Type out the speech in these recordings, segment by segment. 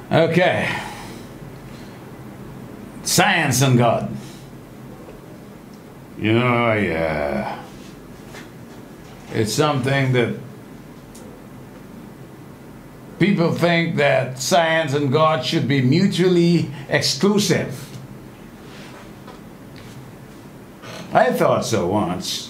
Okay. Science and God. You know, it's something that people think that science and God should be mutually exclusive. I thought so once.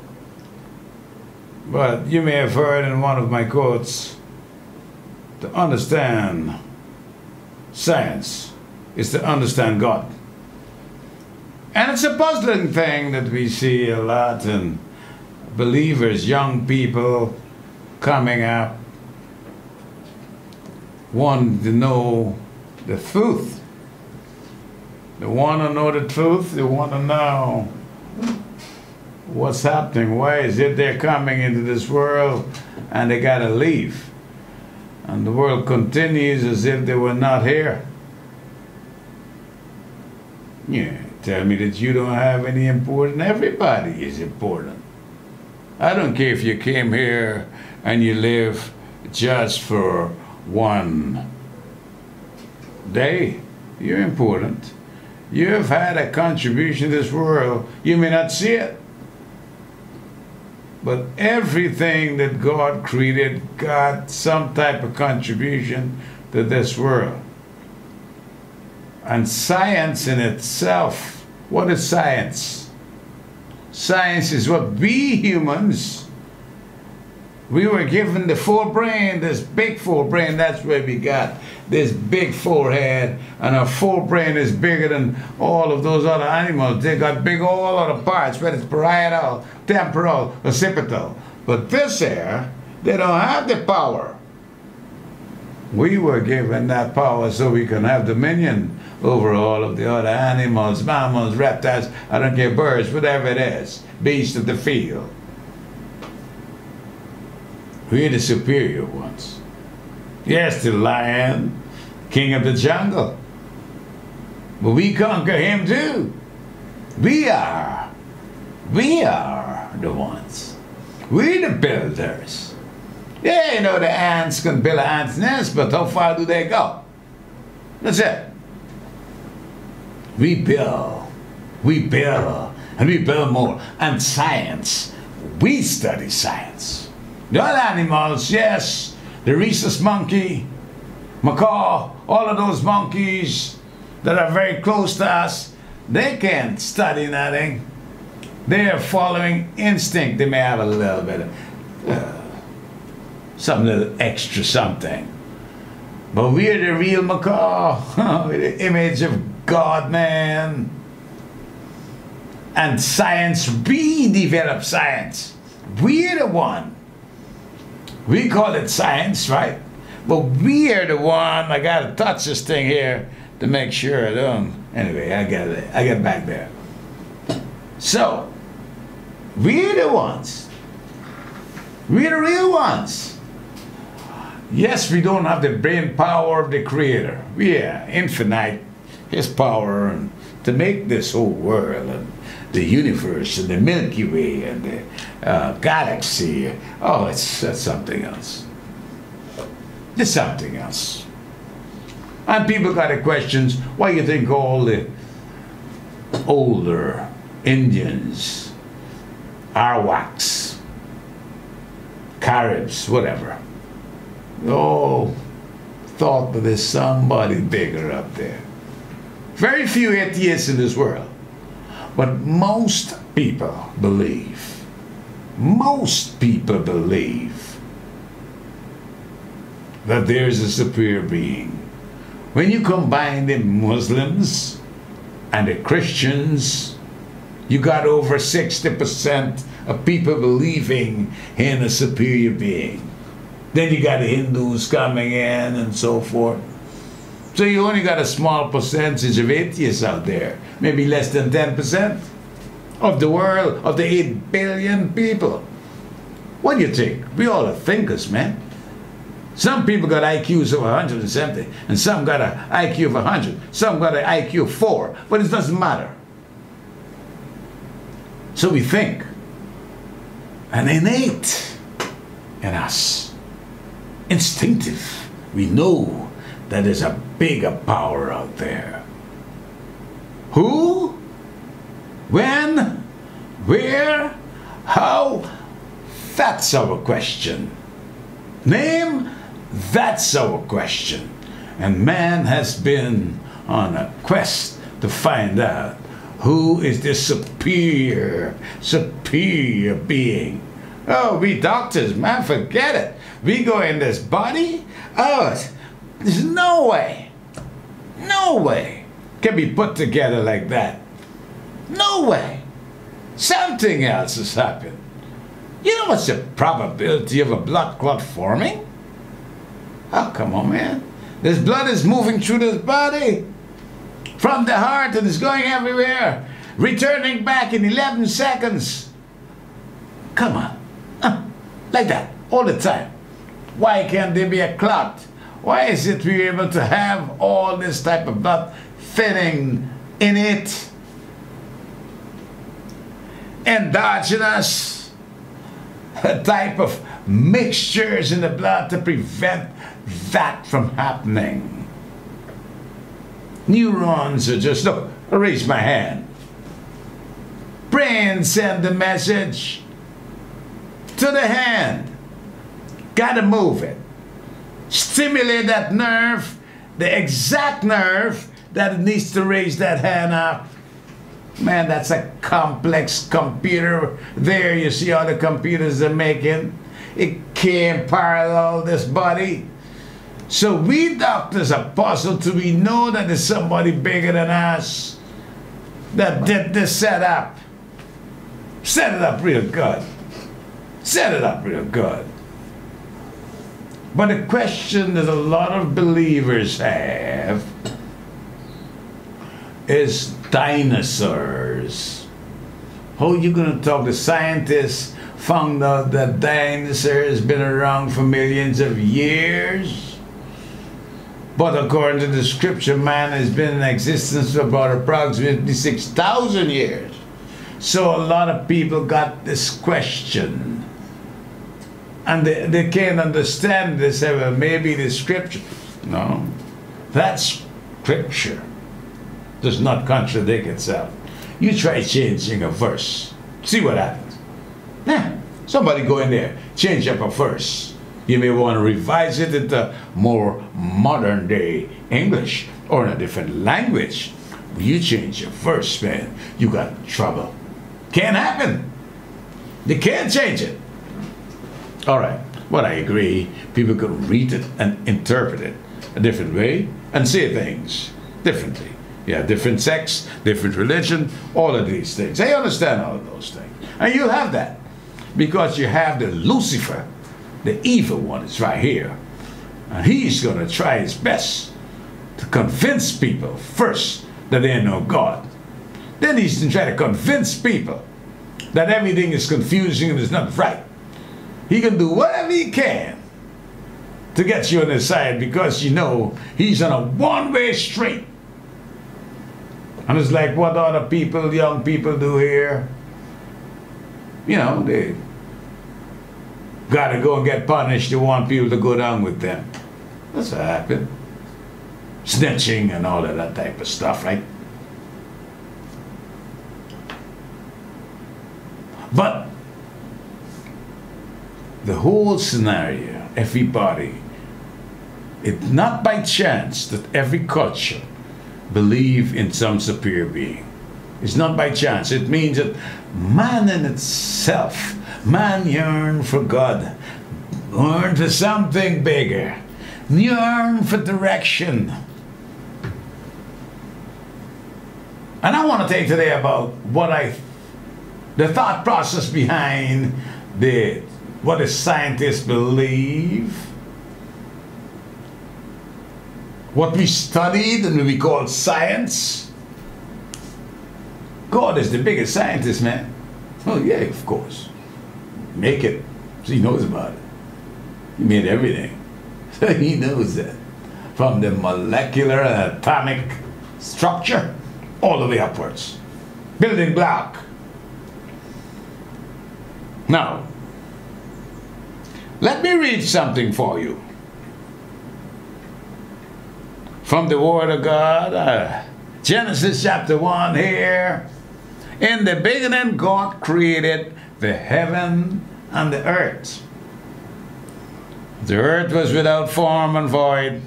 But you may have heard in one of my quotes, to understand science is to understand God. And it's a puzzling thing that we see a lot in believers, young people coming up, wanting to know the truth. They want to know the truth, they want to know what's happening, why is it they're coming into this world and they gotta leave. And the world continues as if they were not here. Yeah, tell me that you don't have any importance. Everybody is important. I don't care if you came here and you live just for one day. You're important. You have had a contribution to this world. You may not see it. But everything that God created got some type of contribution to this world. And science in itself, what is science? Science is what we humans, we were given the forebrain, this big forebrain, that's where we got this big forehead, and our forebrain is bigger than all of those other animals. They got big all other parts, whether it's parietal, temporal, occipital. But this here, they don't have the power. We were given that power so we can have dominion over all of the other animals, mammals, reptiles, I don't care, birds, whatever it is, beasts of the field. We're the superior ones. Yes, the lion, king of the jungle. But we conquer him too. We are the ones. We're the builders. Yeah, you know, the ants can build an ant's nest, but how far do they go? That's it. We build, and we build more. And science, we study science. The other animals, yes, the rhesus monkey, macaw, all of those monkeys that are very close to us, they can't study nothing. They are following instinct. They may have a little bit of some little extra something. But we're the real macaw, we're the image of God, man. And science, we develop science. We're the one. We call it science, right? But we're the one. I gotta touch this thing here to make sure I don't. Anyway, I get back there. So, we're the ones. We're the real ones. Yes, we don't have the brain power of the Creator. We are infinite, His power and to make this whole world and the universe and the Milky Way and the galaxy. Oh, that's something else. It's something else. And people got the questions, why you think all the older Indians, Arawaks, Caribs, whatever, oh, thought that there's somebody bigger up there. Very few atheists in this world. But most people believe that there's a superior being. When you combine the Muslims and the Christians, you got over 60% of people believing in a superior being. Then you got the Hindus coming in and so forth. So you only got a small percentage of atheists out there, maybe less than 10% of the world, of the 8 billion people. What do you think? We all are thinkers, man. Some people got IQs of 170, and some got an IQ of 100, some got an IQ of 4, but it doesn't matter. So we think, and innate in us, instinctive. We know that there's a bigger power out there. Who? When? Where? How? That's our question. Name? That's our question. And man has been on a quest to find out who is this superior being. Oh, we doctors, man, forget it. We go in this body. Oh, there's no way can be put together like that. No way. Something else has happened. You know what's the probability of a blood clot forming? Oh, come on, man. This blood is moving through this body from the heart and it's going everywhere, returning back in 11 seconds. Come on. Like that, all the time. Why can't there be a clot? Why is it we're able to have all this type of blood thinning in it? Endogenous type of mixtures in the blood to prevent that from happening. Neurons are just, look, I raise my hand. Brain send the message to the hand. Gotta move it. Stimulate that nerve, the exact nerve that it needs to raise that hand up. Man, that's a complex computer. There you see all the computers they're making. It can't parallel this body. So we doctors are puzzled till we know that there's somebody bigger than us that did this setup. Set it up real good. Set it up real good. But the question that a lot of believers have is dinosaurs. How are you going to talk? The scientists found out that dinosaurs been around for millions of years. But according to the scripture, man has been in existence for about approximately 6,000 years. So a lot of people got this question. And they can't understand this. Say, well, maybe the scripture. No. That scripture does not contradict itself. You try changing a verse. See what happens. Nah, somebody go in there, change up a verse. You may want to revise it into more modern day English or in a different language. When you change a verse, man, you got trouble. Can't happen. You can't change it. All right, well, I agree. People could read it and interpret it a different way and say things differently. Yeah, different sex, different religion, all of these things. I understand all of those things. And you'll have that because you have the Lucifer, the evil one is right here. And he's going to try his best to convince people first that they know God. Then he's going to try to convince people that everything is confusing and is not right. He can do whatever he can to get you on his side because you know he's on a one-way street. And it's like what other people, young people do here. You know, they got to go and get punished. They want people to go down with them. That's what happened. Snitching and all of that type of stuff, right? But the whole scenario, everybody, it's not by chance that every culture believe in some superior being. It's not by chance. It means that man in itself, man yearn for God, yearn for something bigger, yearn for direction. And I want to take today about the thought process behind what the scientists believe, what we studied and we call science. God is the biggest scientist, man. Oh yeah, of course. Make it. So he knows about it. He made everything. So he knows that. From the molecular and atomic structure all the way upwards. Building block. Now, let me read something for you. from the Word of God. Genesis chapter 1 here. In the beginning, God created the heaven and the earth. The earth was without form and void,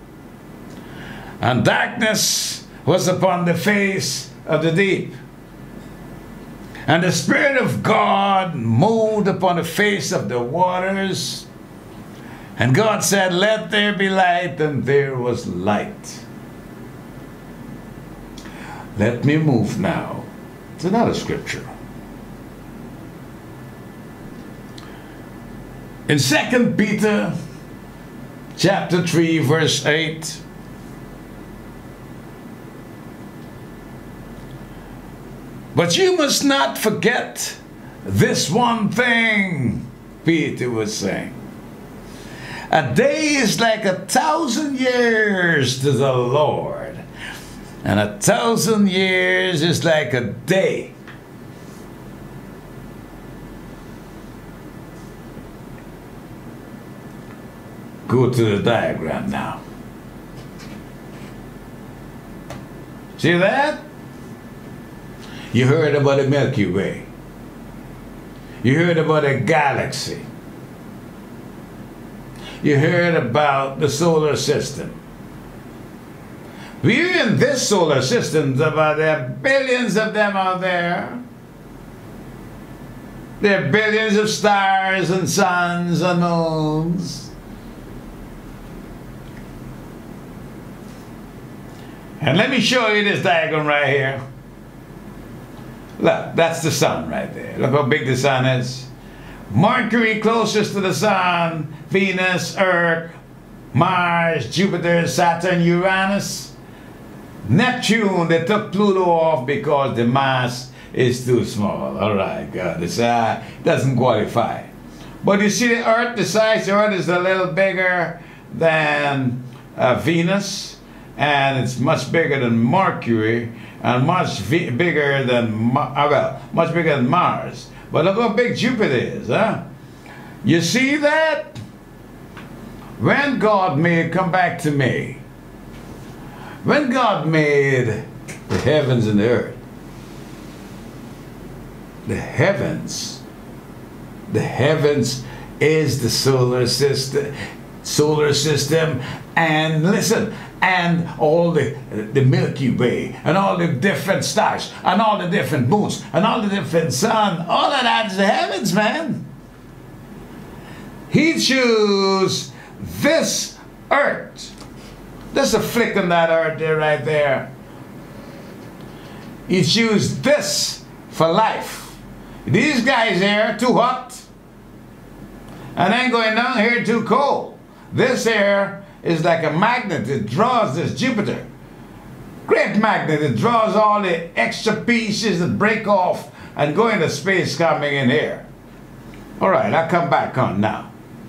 and darkness was upon the face of the deep. And the Spirit of God moved upon the face of the waters. And God said, "Let there be light," and there was light. Let me move now to another scripture. In 2 Peter chapter 3 verse 8, "But you must not forget this one thing," Peter was saying. "A day is like 1,000 years to the Lord, and 1,000 years is like a day." Go to the diagram now. See that? You heard about the Milky Way. You heard about a galaxy. You heard about the solar system. We're in this solar system, but there are billions of them out there. There are billions of stars and suns and moons. And let me show you this diagram right here. Look, that's the sun right there. Look how big the sun is. Mercury closest to the sun, Venus, Earth, Mars, Jupiter, Saturn, Uranus. Neptune, they took Pluto off because the mass is too small. All right, God, this doesn't qualify. But you see the Earth, the size of the Earth is a little bigger than Venus. And it's much bigger than Mercury, and much bigger than much bigger than Mars. But look how big Jupiter is, huh? You see that? When God made, come back to me. When God made the heavens and the earth, the heavens is the solar system, and listen. And all the Milky Way, and all the different stars, and all the different moons, and all the different sun, all of that is the heavens, man. He chose this earth. There's a flick on that earth there, right there. He chose this for life. These guys here, too hot. And then going down here, too cold. This here is like a magnet. It draws this Jupiter. Great magnet. It draws all the extra pieces that break off and go into space coming in here. All right, I'll come back on now.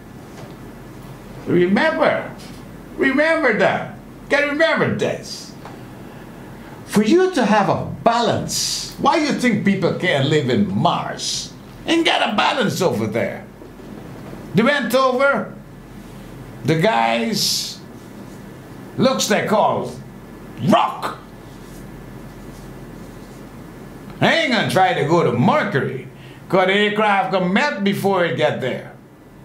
Remember that. Can remember this. For you to have a balance, why you think people can't live in Mars? Ain't got a balance over there. They went over. The guys, looks like all rock. I ain't gonna try to go to Mercury, because the aircraft gonna melt before it get there.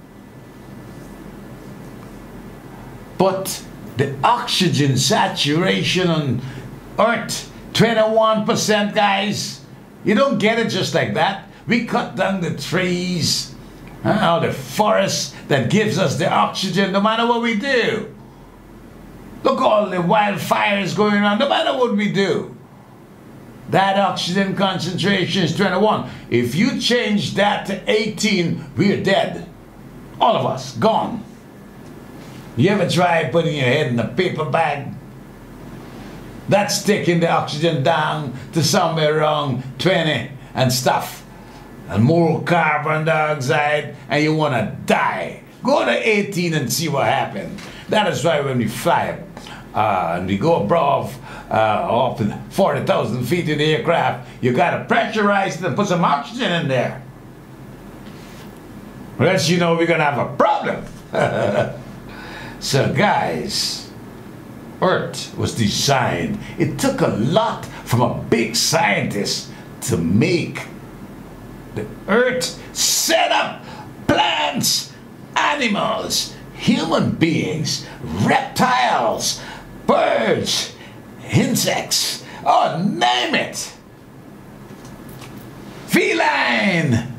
But the oxygen saturation on Earth, 21%, guys. You don't get it just like that. We cut down the trees, all the forests that gives us the oxygen no matter what we do. Look, all the wildfires going on, no matter what we do. That oxygen concentration is 21. If you change that to 18, we're dead. All of us, gone. You ever tried putting your head in a paper bag? That's taking the oxygen down to somewhere around 20 and stuff. And more carbon dioxide, and you want to die. Go to 18 and see what happens. That is why when we fly and we go above up 40,000 feet in the aircraft, you got to pressurize it and put some oxygen in there. Or else you know we're going to have a problem. So guys, Earth was designed. It took a lot from a big scientist to make the Earth set up plants, animals, human beings, reptiles, birds, insects, oh, name it. Feline.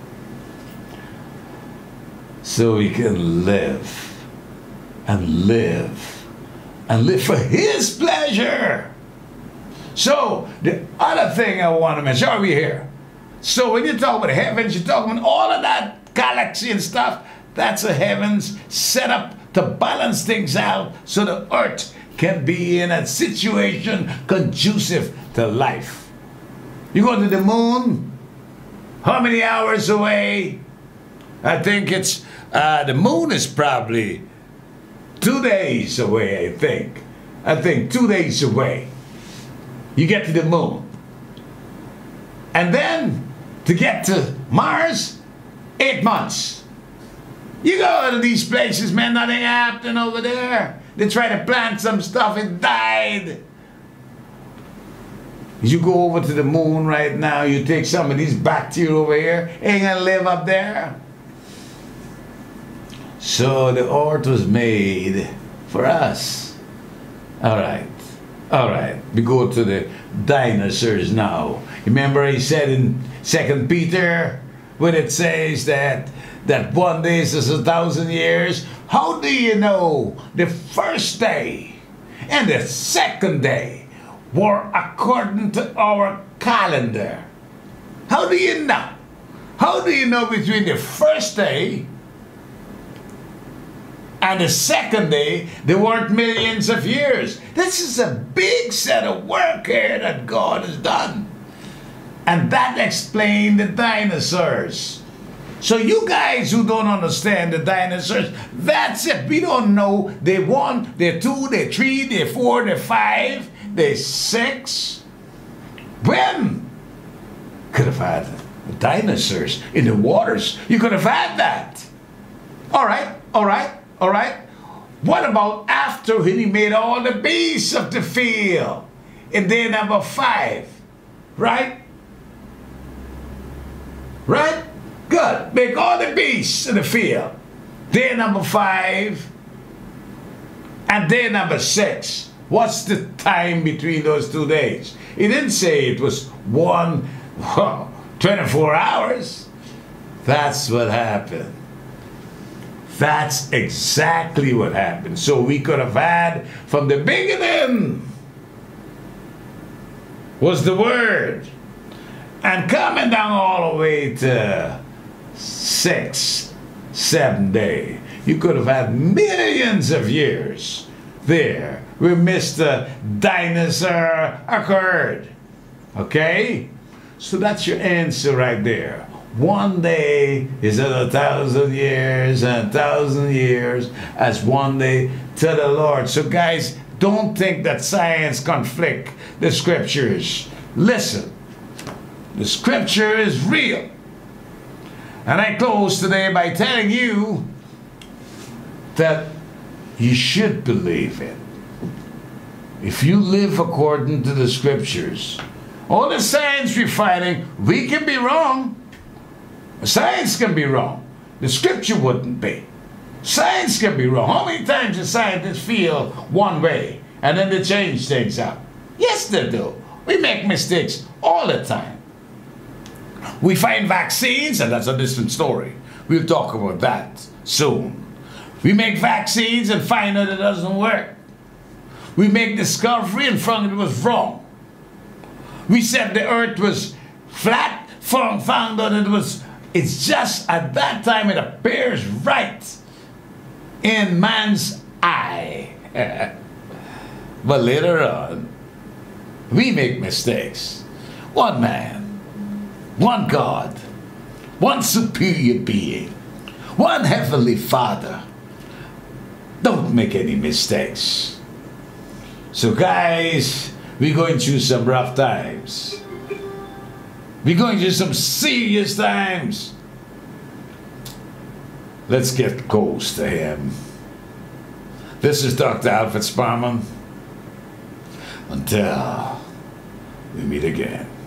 So we can live and live and live for His pleasure. So the other thing I want to mention, are we here? So when you talk about the heavens, you're talking about all of that galaxy and stuff. That's the heavens set up to balance things out so the earth can be in a situation conducive to life. You go to the moon, how many hours away? I think it's, the moon is probably 2 days away, I think. I think 2 days away. You get to the moon. And then to get to Mars, 8 months. You go to these places, man, nothing happened over there. They try to plant some stuff, it died. You go over to the moon right now, you take some of these bacteria over here, ain't gonna live up there. So the earth was made for us. All right. We go to the dinosaurs now. Remember he said in 2 Peter, when it says that one day is 1,000 years. How do you know the first day and the second day were according to our calendar? How do you know? How do you know between the first day and the second day there weren't millions of years? This is a big set of work here that God has done. And that explained the dinosaurs. So you guys who don't understand the dinosaurs, that's it. We don't know. They're 1, they're 2, they're 3, they're 4, they're 5, they're 6. When? Could have had dinosaurs in the waters. You could have had that. All right. What about after he made all the beasts of the field? In day number 5, right? Right? Good. Make all the beasts in the field. Day number 5 and day number 6. What's the time between those 2 days? He didn't say it was 24 hours. That's what happened. That's exactly what happened. So we could have had from the beginning was the Word. And coming down all the way to 6, 7 day, you could have had millions of years there where Mr. Dinosaur occurred. Okay? So that's your answer right there. 1 day is as 1,000 years, and 1,000 years as 1 day to the Lord. So guys, don't think that science conflict the scriptures. Listen, the scripture is real. And I close today by telling you that you should believe it. If you live according to the scriptures, all the science we're fighting, we can be wrong. Science can be wrong. The scripture wouldn't be. Science can be wrong. How many times do scientists feel one way and then they change things up? Yes, they do. We make mistakes all the time. We find vaccines, and that's a different story. We'll talk about that soon. We make vaccines and find out it doesn't work. We make discovery and found it was wrong. We said the earth was flat, found out it's just at that time it appears right in man's eye. But later on, we make mistakes. One man, one God, one superior being, one heavenly Father. Don't make any mistakes. So guys, we're going through some rough times. We're going through some serious times. Let's get close to Him. This is Dr. Sparman. Until we meet again.